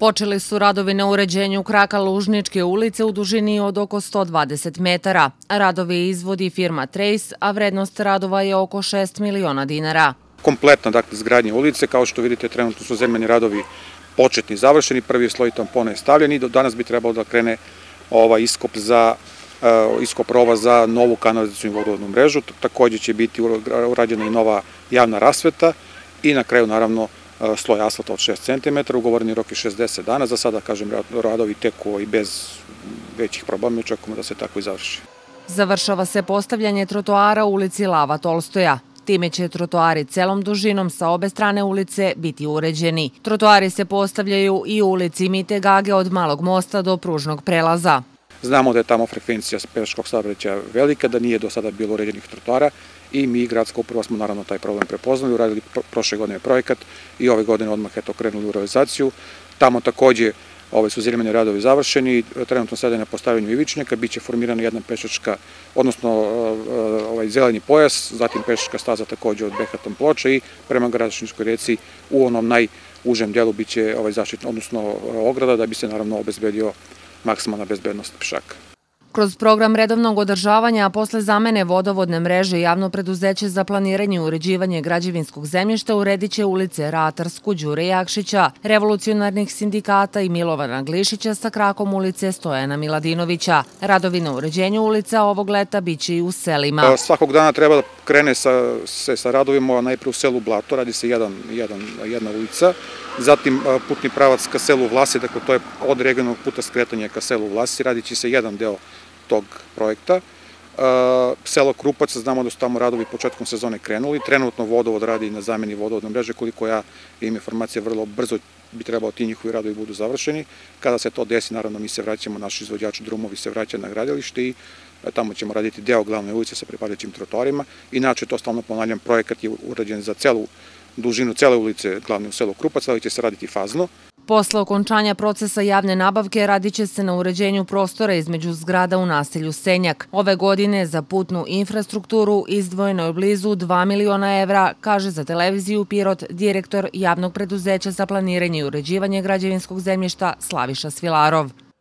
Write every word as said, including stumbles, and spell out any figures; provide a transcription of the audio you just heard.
Počeli su radovi na uređenju kraka Lužničke ulice u dužini od oko sto dvadeset metara. Radovi izvodi firma Trace, a vrednost radova je oko šest miliona dinara. Kompletna dakle izgradnja ulice, kao što vidite trenutno su zemljani radovi početni završeni, prvi sloj tampona je stavljen i do danas bi trebalo da krene ovaj iskop za iskop rova za novu kanalizacionu i vodovodnu mrežu. Takođe će biti urađena i nova javna rasveta i na kraju naravno sloj asfalta od šest centimetara, ugovoreni rok je šezdeset dana, za sada, kažem, radovi teku i bez većih problema, očekujemo da se tako i završi. Završava se postavljanje trotoara u ulici Lava Tolstoja. Time će trotoari celom dužinom sa obe strane ulice biti uređeni. Trotoari se postavljaju i u ulici Mite Gage od Malog mosta do pružnog prelaza. Znamo da je tamo frekvencija pešačkog saobraćaja velika, da nije do sada bilo uređenih trotoara i mi, gradska uprava, smo naravno taj problem prepoznali, uradili prošle godine projekat i ove godine odmah eto krenuli u realizaciju. Tamo takođe ove su zemljani radovi završeni, trenutno sada je na postavljanju ivičnjaka, biće formirana jedna pešačka, odnosno ovaj zeleni pojas, zatim pešačka staza takođe od behaton ploča i prema Gradačničkoj reci u onom najužem delu biće ovaj zaštitna, odnosno ograda, da bi se naravno obezbedio maksimalna bezbednost pešaka. Kroz program redovnog održavanja, a posle zamene vodovodne mreže, Javno preduzeće za planiranje i uređivanje građevinskog zemljišta uredit će ulice Ratarsku, Đure Jakšića, Revolucionarnih sindikata i Milovana Glišića sa krakom ulice Stojana Miladinovića. Radovi na uređenju ulica ovog leta biće i u selima. Svakog dana treba da krene se sa radovima najpre u selu Blato, radi se jedna ulica, zatim putni pravac ka selu Vlasi, dakle to je od regionalnog puta skretanja ka selu Vlasi, radit će se jedan deo tog projekta. Selo Krupac, znamo da su tamo radovi početkom sezone krenuli, trenutno vodovod radi na zameni vodovodne mreže, koliko ja imam informacije, vrlo brzo bi trebalo ti njihovi radovi budu završeni. Kada se to desi, naravno mi se vraćamo, naši izvođači drumovi se vraćaju na gradilište i tamo ćemo raditi deo glavne ulice sa pripadajućim trotoarima. Inače, to stalno ponavljam, projekat je urađen za celu dužinu cele ulice glavne u selu Krupac, ali će se raditi fazno. Posle okončanja procesa javne nabavke radit će se na uređenju prostora između zgrada u naselju Senjak. Ove godine za putnu infrastrukturu izdvojeno je blizu dva miliona evra, kaže za televiziju Pirot direktor Javnog preduzeća za planiranje i uređivanje građevinskog zemljišta Slaviša Svilarov.